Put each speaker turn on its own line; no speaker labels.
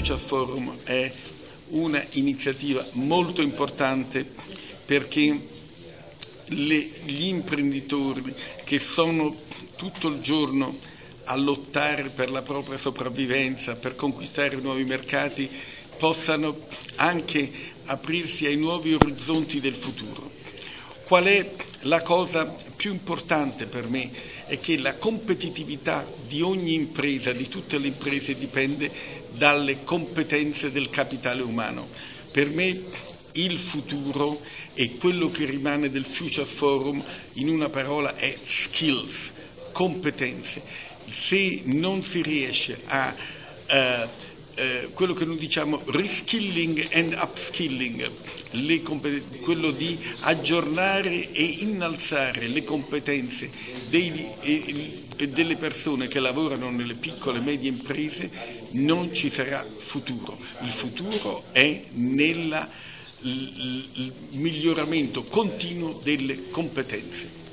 Futures Forum è una iniziativa molto importante perché gli imprenditori che sono tutto il giorno a lottare per la propria sopravvivenza, per conquistare nuovi mercati, possano anche aprirsi ai nuovi orizzonti del futuro. Qual è la cosa più importante per me? È che la competitività di ogni impresa, di tutte le imprese, dipende dalle competenze del capitale umano. Per me il futuro e quello che rimane del Futures Forum, in una parola, è skills, competenze. Se non si riesce a quello che noi diciamo reskilling and upskilling, quello di aggiornare e innalzare le competenze delle persone che lavorano nelle piccole e medie imprese, non ci sarà futuro. Il futuro è nel miglioramento continuo delle competenze.